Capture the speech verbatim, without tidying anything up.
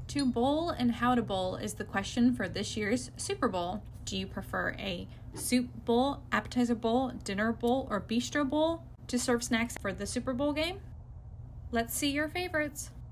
To bowl and how to bowl is the question for this year's Super Bowl. Do you prefer a soup bowl, appetizer bowl, dinner bowl, or bistro bowl to serve snacks for the Super Bowl game? Let's see your favorites.